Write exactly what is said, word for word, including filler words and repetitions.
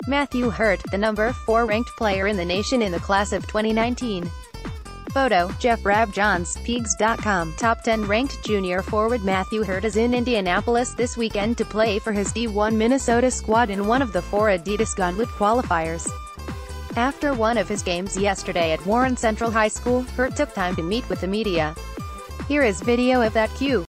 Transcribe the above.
Matthew Hurt, the number four ranked player in the nation in the class of twenty nineteen. Photo, Jeff Rabjohns, Pigs dot com. Top ten ranked junior forward Matthew Hurt is in Indianapolis this weekend to play for his D one Minnesota squad in one of the four Adidas Gauntlet qualifiers. After one of his games yesterday at Warren Central High School, Hurt took time to meet with the media. Here is video of that cue.